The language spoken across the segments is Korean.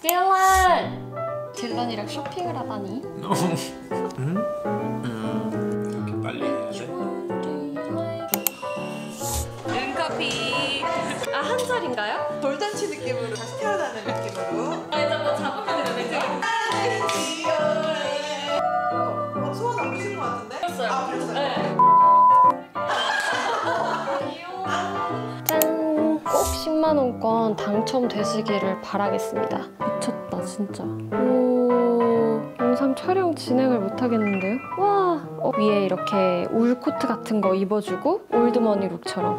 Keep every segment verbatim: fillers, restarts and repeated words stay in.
딜런! 딜런이랑 쇼핑을 하다니? No. 음? 음. 이렇게 빨리 해야 돼? 눈커피. 아, 한 살인가요? 돌잔치 느낌으로 다시 태어나는 느낌으로. 아, 일단 뭐 잡으면 되는데. 어, 소원 안 부시는 것 같은데? 그랬어요. 아, 그랬어요? 네. 짠! 꼭 십만 원권 당첨되시기를 바라겠습니다. 미쳤다 진짜. 오, 영상 촬영 진행을 못하겠는데요? 와! 어, 위에 이렇게 울 코트 같은 거 입어주고 올드머니 룩처럼.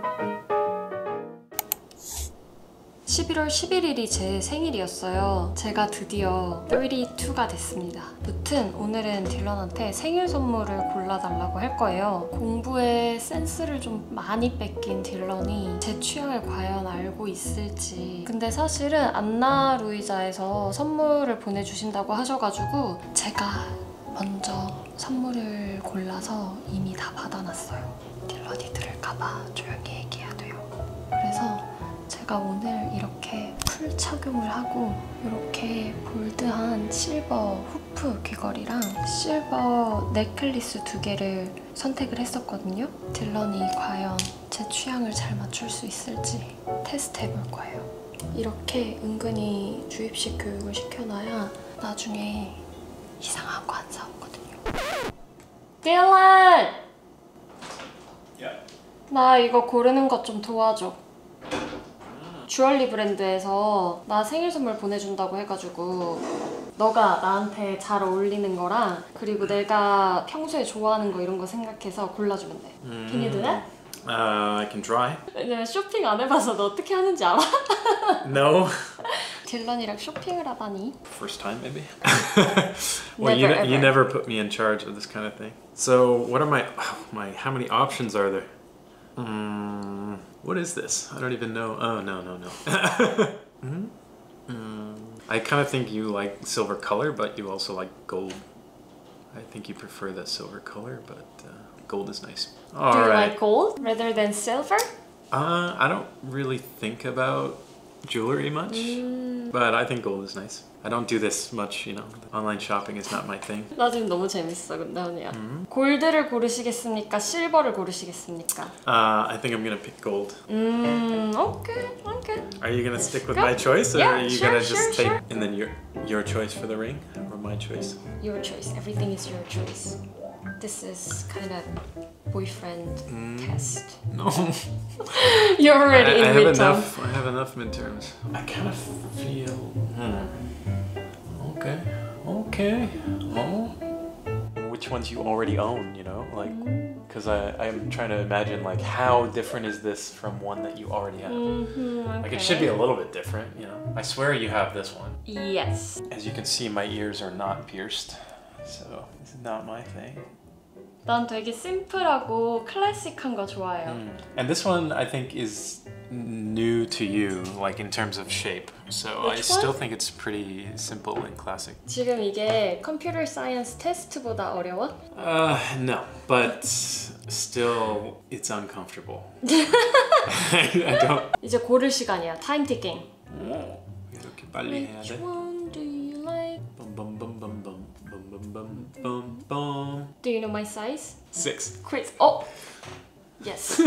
십일월 십일일이 제 생일이었어요. 제가 드디어 삼십이가 됐습니다. 무튼 오늘은 딜런한테 생일 선물을 골라달라고 할 거예요. 공부에 센스를 좀 많이 뺏긴 딜런이 제 취향을 과연 알고 있을지. 근데 사실은 안나 루이자에서 선물을 보내주신다고 하셔가지고 제가 먼저 선물을 골라서 이미 다 받아놨어요. 딜런이 들을까봐 조용히 얘기해야 돼요. 그래서 제가 오늘 이렇게 풀 착용을 하고 이렇게 볼드한 실버 후프 귀걸이랑 실버 넥클리스 두 개를 선택을 했었거든요. 딜런이 과연 제 취향을 잘 맞출 수 있을지 테스트 해볼 거예요. 이렇게 은근히 주입식 교육을 시켜놔야 나중에 이상한 거 안 사오거든요. 딜런! Yeah. 나 이거 고르는 것 좀 도와줘. 주얼리 브랜드에서 나 생일 선물 보내준다고 해가지고 너가 나한테 잘 어울리는 거랑 그리고 내가 평소에 좋아하는 거 이런 거 생각해서 골라주면 돼. 음. Can you do that? Uh, I can try. 왜냐면 쇼핑 안 해봐서 너 어떻게 하는지 알아? No. 딜런이랑 쇼핑을 하다니. First time, maybe. Well, you, Never, ne- you ever. never put me in charge of this kind of thing. So, what are my oh, my? How many options are there? Mm, what is this? I don't even know. Oh no no no. mm-hmm. mm, I kind of think you like silver color, but you also like gold. I think you prefer the silver color, but uh, gold is nice. All Do you right. like gold rather than silver? Uh, I don't really think about jewelry much, 음... but I think gold is nice. I don't do this much, you know. Online shopping is not my thing. 나 지금 너무 재밌어 근데 언니야. 음. 골드를 고르시겠습니까? 실버를 고르시겠습니까? Uh, I think I'm gonna pick gold. 음, okay, okay. Are you gonna stick with Go. my choice, or Yeah, are you sure, gonna just sure, take sure. and then your your choice for the ring, or my choice? Your choice. Everything is your choice. This is kind of boyfriend Mm. test. No. You're I, already I in have midterm. enough. I have enough midterms. I kind of feel. Hmm. Okay. Okay. Oh. Which ones you already own? You know, like, because I I'm trying to imagine like how different is this from one that you already have. Mm-hmm, okay. Like it should be a little bit different, you know. I swear you have this one. Yes. As you can see, my ears are not pierced, so this is not my thing. 난 되게 심플하고 클래식한 거 좋아해요. Mm. And this one I think is new to you, like in terms of shape. So I Which still one? think it's pretty simple and classic. 지금 이게 컴퓨터 사이언스 테스트보다 어려워? Uh, no, but still it's uncomfortable. I don't. 이제 고를 시간이야. 타임 티킹. 이렇게 빨리 해야 Which 돼. one do you like? Bum bum bum bum bum bum bum bum bum bum. Do you know my size? Six. Chris. Oh. Yes.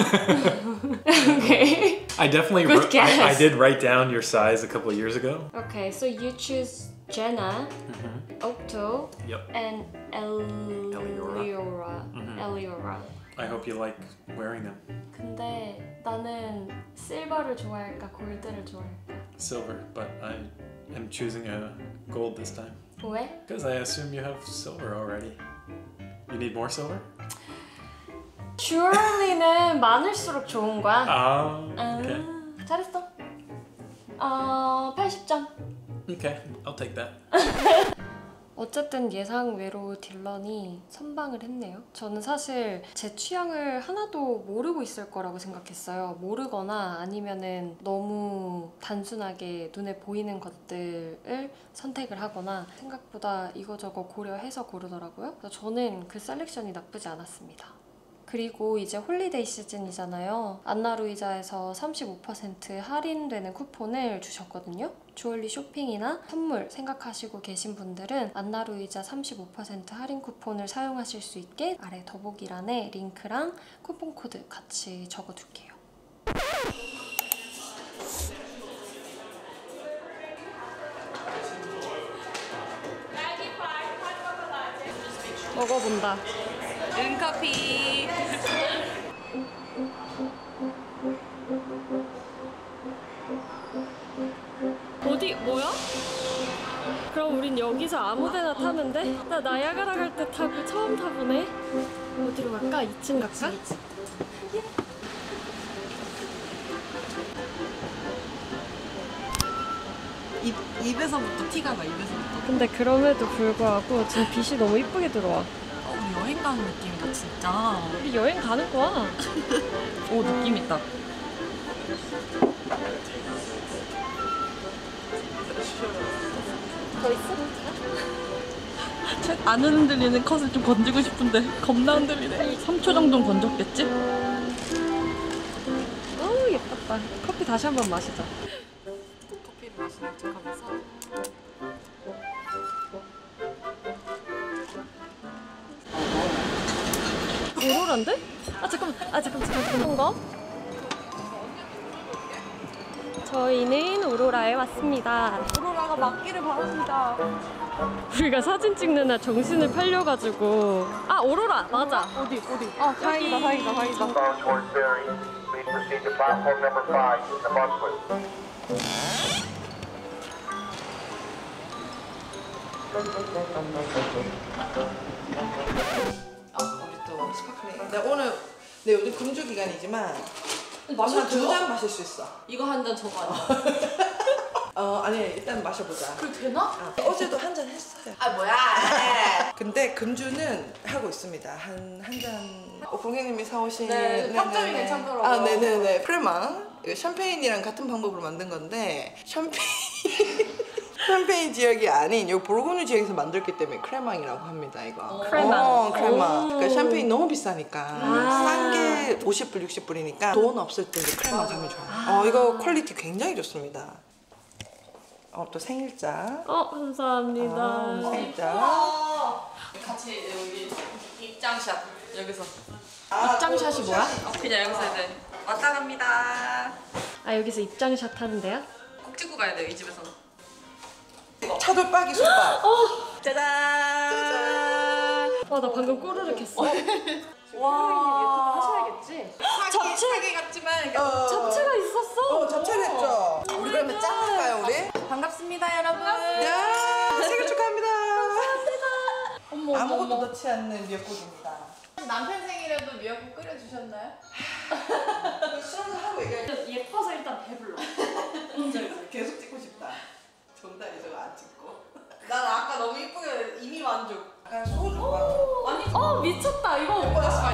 Okay. I definitely Good wrote, I, I guess. did write down your size a couple of years ago. Okay, so you choose Jenna, Mm-hmm. Octo, Yep. and Eleora. Eliora. Mhm. Eliora. I hope you like wearing them. 근데 나는 실버를 좋아할까 골드를 좋아할까? Silver, but I am choosing a gold this time. 왜? Because I assume you have silver already. You need more silver? 주얼리는 많을수록 좋은 거야. Ah, 아, okay. 잘했어. 어, 팔십 점. Okay, I'll take that. 어쨌든 예상 외로 딜런이 선방을 했네요. 저는 사실 제 취향을 하나도 모르고 있을 거라고 생각했어요. 모르거나 아니면은 너무 단순하게 눈에 보이는 것들을 선택을 하거나 생각보다 이거저거 고려해서 고르더라고요. 그래서 저는 그 셀렉션이 나쁘지 않았습니다. 그리고 이제 홀리데이 시즌이잖아요. 안나 루이자에서 삼십오 퍼센트 할인되는 쿠폰을 주셨거든요. 주얼리 쇼핑이나 선물 생각하시고 계신 분들은 안나루이자 삼십오 퍼센트 할인 쿠폰을 사용하실 수 있게 아래 더보기란에 링크랑 쿠폰 코드 같이 적어둘게요. 먹어본다. 응 커피. 어디 뭐야? 그럼 우린 여기서 아무데나 타면 돼? 나 나야가라 갈 때 타고 처음 타보네. 어디로 갈까? 이 층 갈까? 입 입에서부터 티가 나 입에서부터. 근데 그럼에도 불구하고 지금 빛이 너무 이쁘게 들어와. 어, 우리 여행 가는 느낌이다 진짜. 우리 여행 가는 거야. 오 느낌 있다. 더 있어? 안 흔들리는 컷을 좀 건지고 싶은데 겁나 흔들리네. 삼 초 정도는 건졌겠지? 어우 예뻤다. 커피 다시 한번 마시자. 커피를 마시는 척하면서. 오로라인데? 아 잠깐만, 아 잠깐만, 잠깐만, 잠깐만. 거? 저희는 오로라에 왔습니다. 오로라가 맞기를 바랍니다. 우리가 사진 찍는 날 정신을 팔려가지고. 아 오로라 맞아. 어디 어디? 아 다행이다 다행이다 다행이다. Bound towards Berry. Please proceed to platform number five, the bus route. 아, 우리 또 스파클링. 네, 오늘 네, 요즘 금주 기간이지만 술 두 잔 마실 수 있어. 이거 한 잔 저거 아니야? 어, 아니 일단 마셔보자. 그래 되나? 아, 어제도 한 잔 했어요. 아 뭐야? 근데 금주는 하고 있습니다. 한 한 잔. 어, 고객님이 사오신. 네, 평점이 네네네. 괜찮더라고요. 아, 네네네. 프레망. 이거 샴페인이랑 같은 방법으로 만든 건데 샴페인. 샴페인 지역이 아닌 여기 보르고뉴 지역에서 만들기 때문에 크레망이라고 합니다. 이거. 크레망. 어, 크레망. 오. 그러니까 샴페인 너무 비싸니까 아. 싼 게 오십 불, 육십 불이니까 돈 없을 때 이제 크레망 사면 좋아요. 어, 이거 퀄리티 굉장히 좋습니다. 어, 또 생일자. 어 감사합니다. 아, 생일자. 같이 여기 입장샷 여기서. 아, 입장샷이 뭐야? 어, 그냥 여기서 이제 왔다 갑니다. 아 여기서 입장샷 하는데요? 꼭 찍고 가야 돼요 이 집에서. 차돌박이 솥밥. 짜잔. 와 나 방금 꼬르륵 했어. 와. 하셔야겠지. 잡채 사기 같지만 이게 어, 잡채가 있었어? 어, 잡채를 했죠. 우리 그러면 짠 할까요, 우리? 반갑습니다 여러분. 야, 생일 축하합니다. 어머 아무것도 넣지 않는 미역국입니다. 남편 생일에도 미역국 끓여주셨나요? 수영을 하고 얘기할 예뻐서 일단 배불러. 계속 찍고 싶다. 정답이 저거 안 찍고. 난 아까 너무 이쁘게 이미 만족. 약간 소주 봐. 아니 어 미쳤다 이거.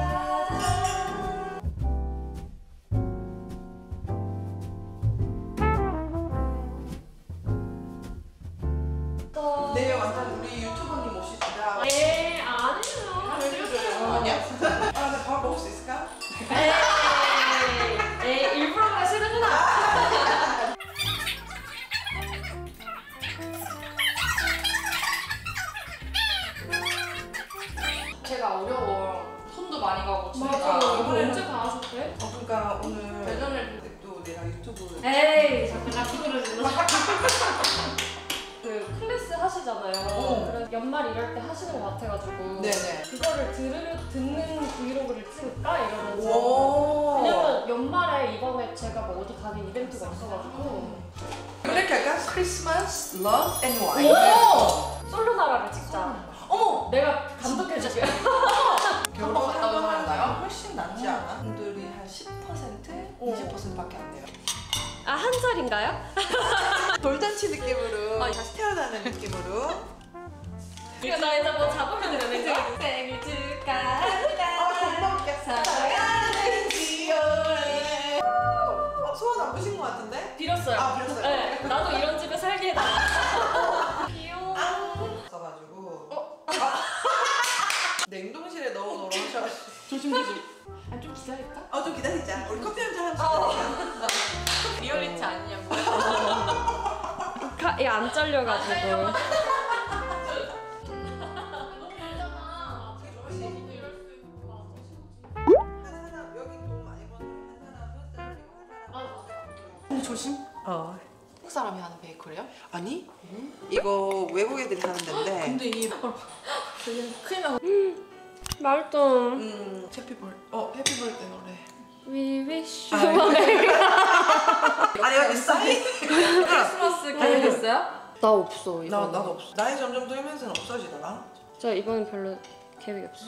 네, 완전 우리 유튜버님 오시다. 에이 아니에요. 아니야? 아, 나 밥 먹을 수 있을까? 에이 에이 일부러 그러시는구나. 제가 어려워. 손도 많이 가고 맞아. 진짜. 이거 언제 다 하셨대? 어, 그러니까 오늘 대전을 또 내가 유튜브 에이 자꾸 나 그거를 눌러. 그 클래스 하시잖아요. 어. 그래서 연말 이럴 때 하시는 것 같아가지고. 네네. 그거를 들으, 듣는 브이로그를 찍을까 이러면서. 오. 왜냐면 연말에 이번에 제가 뭐 어디 가는 이벤트가 있어가지고. 이렇게 할까? 크리스마스 러브 앤 와인. 오! 솔로 나라를 찍자. 어머! 내가 감독해줄게. 결혼하고 갔다 오는 하면 거예요? 훨씬 낫지 않아? 분들이 한 십 퍼센트? 이십 퍼센트밖에 안 돼요. 아, 한 살인가요? 돌잔치 느낌으로 아, 다시 태어나는 느낌으로. 그러니까 나 이제 뭐 잡으면 되는 거야? 생일 축하합니다. 아, 너무 웃겨. 사랑하는 지효래. 어, 소원 안 부신 것 같은데? 빌었어요. 아, 빌었어요? 네, 나도 이런 집에 살게 해달라. 귀여워. 써가지고. 어? 냉동실에 넣어놓으러 하셔가지고. 조심 조심. 아 좀 기다릴까? 어, 좀 기다리자. 우리 커피 한잔 합시다. 리얼리티 아니냐고. 안 잘려가지고. 조심. 어. 한국 사람이 하는 베이커리야? 아니? 이거 외국 애들이 하는 데인데. 근데 이 되게 큰일 나. 맛있어. 음, 해피벌. 어, 해피벌드 노래. We wish you a merry 아니 여기 사인. 크리스마스 계획했어요? 나 없어. 나 이거. 나도 없어. 나이 점점 들면서는 없어지더라. 저 이번엔 별로 계획이 없어.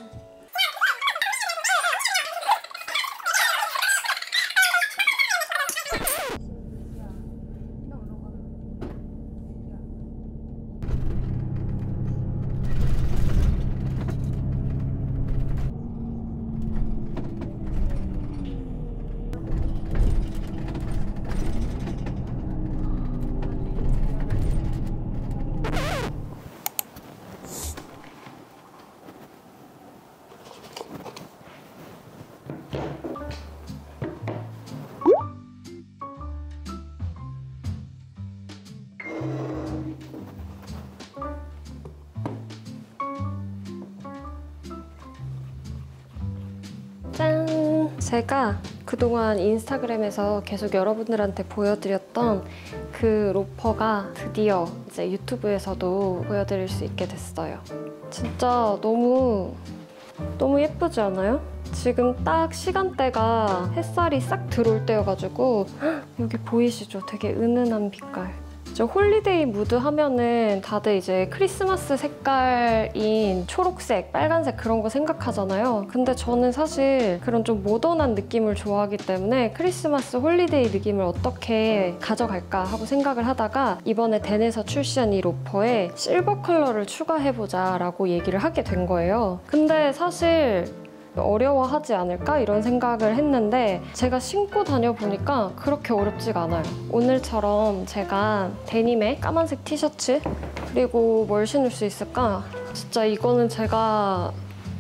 짠! 제가 그동안 인스타그램에서 계속 여러분들한테 보여드렸던 그 로퍼가 드디어 이제 유튜브에서도 보여드릴 수 있게 됐어요. 진짜 너무 너무 예쁘지 않아요? 지금 딱 시간대가 햇살이 싹 들어올 때여가지고 헉, 여기 보이시죠? 되게 은은한 빛깔. 저 홀리데이 무드 하면은 다들 이제 크리스마스 색깔인 초록색, 빨간색 그런 거 생각하잖아요. 근데 저는 사실 그런 좀 모던한 느낌을 좋아하기 때문에 크리스마스 홀리데이 느낌을 어떻게 가져갈까 하고 생각을 하다가 이번에 덴에서 출시한 이 로퍼에 실버 컬러를 추가해보자 라고 얘기를 하게 된 거예요. 근데 사실 어려워하지 않을까 이런 생각을 했는데 제가 신고 다녀보니까 그렇게 어렵지가 않아요. 오늘처럼 제가 데님에 까만색 티셔츠 그리고 뭘 신을 수 있을까? 진짜 이거는 제가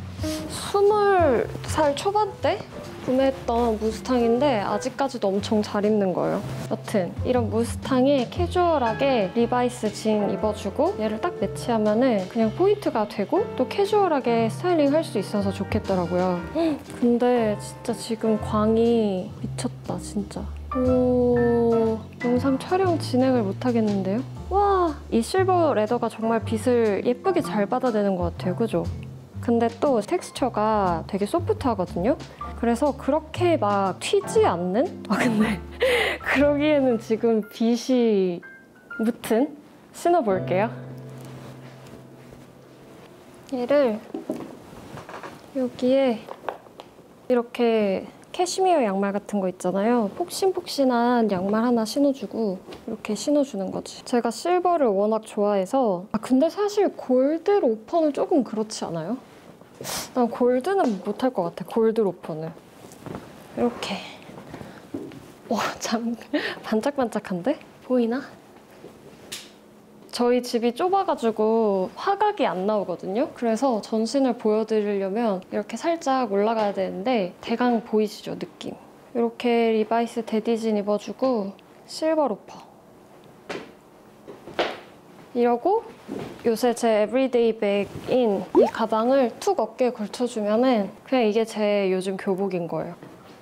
스물 살 초반 때 구매했던 무스탕인데 아직까지도 엄청 잘 입는 거예요. 여튼 이런 무스탕에 캐주얼하게 리바이스 진 입어주고 얘를 딱 매치하면은 그냥 포인트가 되고 또 캐주얼하게 스타일링 할 수 있어서 좋겠더라고요. 근데 진짜 지금 광이 미쳤다 진짜. 오, 영상 촬영 진행을 못 하겠는데요? 와, 이 실버 레더가 정말 빛을 예쁘게 잘 받아내는 것 같아요. 그죠? 근데 또 텍스처가 되게 소프트하거든요? 그래서 그렇게 막 튀지 않는? 아 근데 그러기에는 지금 빛이 무튼 신어볼게요. 얘를 여기에 이렇게 캐시미어 양말 같은 거 있잖아요. 폭신폭신한 양말 하나 신어주고 이렇게 신어주는 거지. 제가 실버를 워낙 좋아해서 아 근데 사실 골드 로퍼는 조금 그렇지 않아요? 난 골드는 못할 것 같아. 골드 로퍼는 이렇게 와 참 반짝반짝한데? 보이나? 저희 집이 좁아가지고 화각이 안 나오거든요. 그래서 전신을 보여드리려면 이렇게 살짝 올라가야 되는데 대강 보이시죠? 느낌. 이렇게 리바이스 데디진 입어주고 실버 로퍼. 이러고 요새 제 에브리데이 백인 이 가방을 툭 어깨에 걸쳐주면은 그냥 이게 제 요즘 교복인 거예요.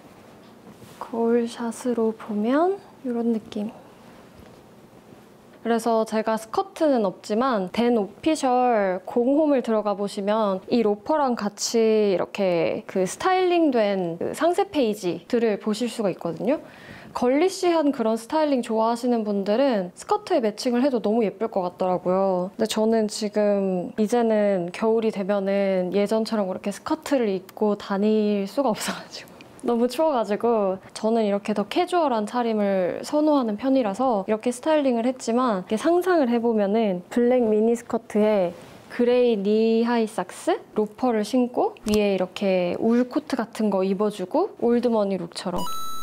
거울샷으로 보면 이런 느낌. 그래서 제가 스커트는 없지만 덴 오피셜 공홈을 들어가 보시면 이 로퍼랑 같이 이렇게 그 스타일링된 그 상세 페이지들을 보실 수가 있거든요. 걸리시한 그런 스타일링 좋아하시는 분들은 스커트에 매칭을 해도 너무 예쁠 것 같더라고요. 근데 저는 지금 이제는 겨울이 되면은 예전처럼 그렇게 스커트를 입고 다닐 수가 없어가지고 너무 추워가지고 저는 이렇게 더 캐주얼한 차림을 선호하는 편이라서 이렇게 스타일링을 했지만 이렇게 상상을 해보면은 블랙 미니스커트에 그레이 니하이 삭스, 로퍼를 신고 위에 이렇게 울 코트 같은 거 입어주고 올드머니 룩처럼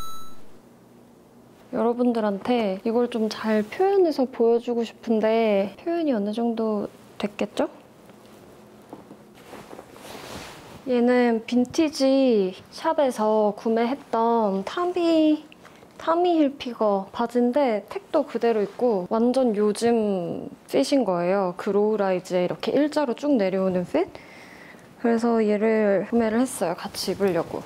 여러분들한테 이걸 좀 잘 표현해서 보여주고 싶은데 표현이 어느 정도 됐겠죠? 얘는 빈티지 샵에서 구매했던 타미 타미 힐피거 바지인데 택도 그대로 있고 완전 요즘 핏인 거예요. 그 로우라이즈에 이렇게 일자로 쭉 내려오는 핏? 그래서 얘를 구매를 했어요. 같이 입으려고.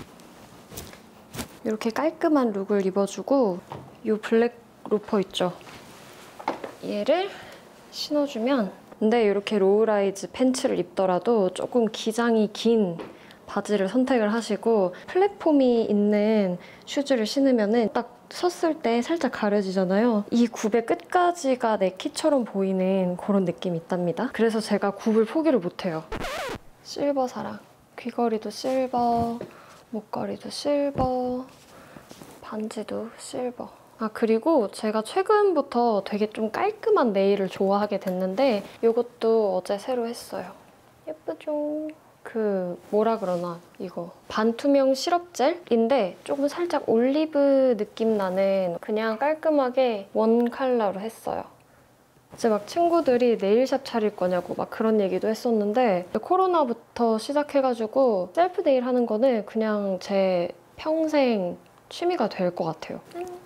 이렇게 깔끔한 룩을 입어주고 이 블랙 로퍼 있죠? 얘를 신어주면 근데 이렇게 로우라이즈 팬츠를 입더라도 조금 기장이 긴 바지를 선택을 하시고 플랫폼이 있는 슈즈를 신으면 딱 섰을 때 살짝 가려지잖아요. 이 굽의 끝까지가 내 키처럼 보이는 그런 느낌이 있답니다. 그래서 제가 굽을 포기를 못해요. 실버 사랑. 귀걸이도 실버, 목걸이도 실버, 반지도 실버. 아 그리고 제가 최근부터 되게 좀 깔끔한 네일을 좋아하게 됐는데 이것도 어제 새로 했어요. 예쁘죠? 그 뭐라 그러나 이거 반투명 시럽 젤인데 조금 살짝 올리브 느낌 나는 그냥 깔끔하게 원 컬러로 했어요. 이제 막 친구들이 네일샵 차릴 거냐고 막 그런 얘기도 했었는데 코로나부터 시작해가지고 셀프 네일 하는 거는 그냥 제 평생 취미가 될 것 같아요.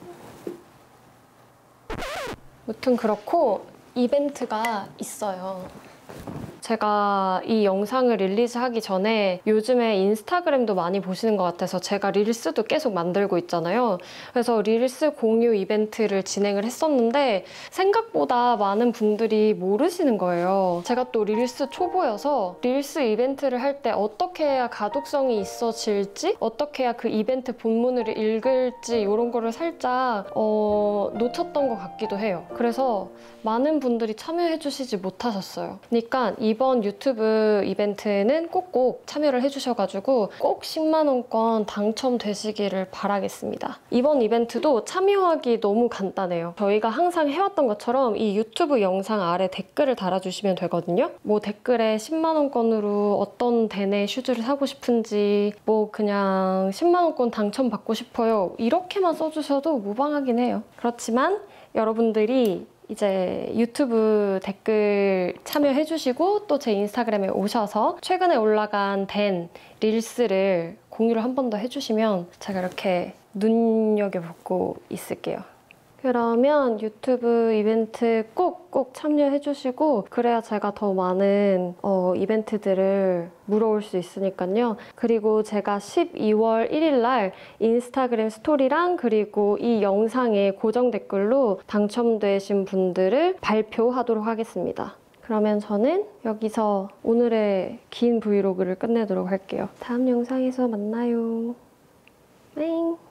무튼 그렇고 이벤트가 있어요. 제가 이 영상을 릴리즈하기 전에 요즘에 인스타그램도 많이 보시는 것 같아서 제가 릴스도 계속 만들고 있잖아요. 그래서 릴스 공유 이벤트를 진행을 했었는데 생각보다 많은 분들이 모르시는 거예요. 제가 또 릴스 초보여서 릴스 이벤트를 할 때 어떻게 해야 가독성이 있어질지 어떻게 해야 그 이벤트 본문을 읽을지 이런 거를 살짝 어, 놓쳤던 것 같기도 해요. 그래서 많은 분들이 참여해주시지 못하셨어요. 그러니까 이번 유튜브 이벤트는 꼭꼭 참여를 해주셔가지고 꼭 십만 원권 당첨되시기를 바라겠습니다. 이번 이벤트도 참여하기 너무 간단해요. 저희가 항상 해왔던 것처럼 이 유튜브 영상 아래 댓글을 달아주시면 되거든요. 뭐 댓글에 십만 원권으로 어떤 대내 슈즈를 사고 싶은지 뭐 그냥 십만 원권 당첨받고 싶어요. 이렇게만 써주셔도 무방하긴 해요. 그렇지만 여러분들이 이제 유튜브 댓글 참여해주시고 또 제 인스타그램에 오셔서 최근에 올라간 댄 릴스를 공유를 한 번 더 해주시면 제가 이렇게 눈여겨보고 있을게요. 그러면 유튜브 이벤트 꼭꼭 참여해주시고 그래야 제가 더 많은 어, 이벤트들을 물어올 수 있으니까요. 그리고 제가 십이월 일일 날 인스타그램 스토리랑 그리고 이 영상의 고정 댓글로 당첨되신 분들을 발표하도록 하겠습니다. 그러면 저는 여기서 오늘의 긴 브이로그를 끝내도록 할게요. 다음 영상에서 만나요. 땡!